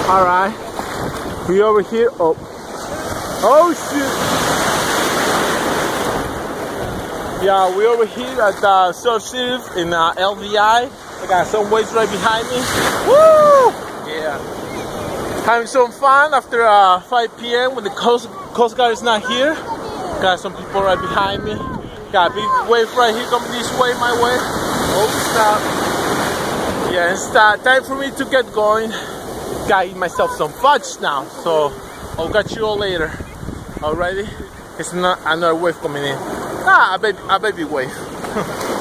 Alright. We over here. Oh. Oh shoot. Yeah, we over here at the Surf in LVI. I got some waves right behind me. Woo! Yeah. Having some fun after 5 p.m. when the Coast Guard is not here. Got some people right behind me. Got a big wave right here coming this way, my way. Oh, stop. Yeah, it's time for me to get going. Gotta eat myself some fudge now. So I'll catch you all later. Alrighty? It's not another wave coming in. A baby wave.